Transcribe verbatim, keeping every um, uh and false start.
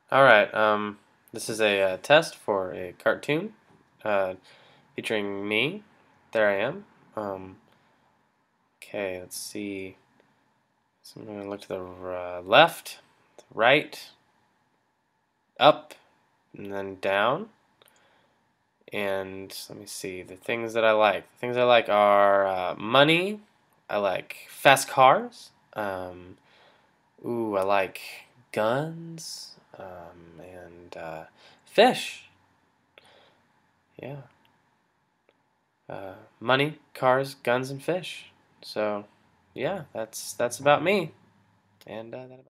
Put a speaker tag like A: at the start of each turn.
A: All right. Um, this is a uh, test for a cartoon uh, featuring me. There I am. Um, okay, let's see. So I'm going to look to the uh, left, right, up, and then down. And let me see. The things that I like. The things I like are uh, money. I like fast cars. Um, ooh, I like guns. Um, and uh, fish. Yeah. uh, money, cars, guns, and fish. So, yeah, that's that's about me. And uh, that